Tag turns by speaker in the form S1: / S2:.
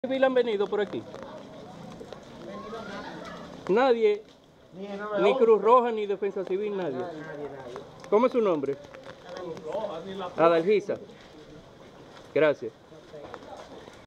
S1: civil han venido por aquí? Nadie, ni Cruz Roja, ni Defensa Civil, nadie. ¿Cómo es su nombre? Adalgisa. Gracias.